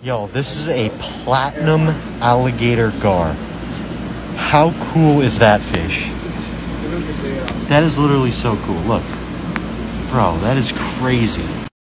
Yo, this is a platinum alligator gar. How cool is that fish? That is literally so cool. Look. Bro, that is crazy.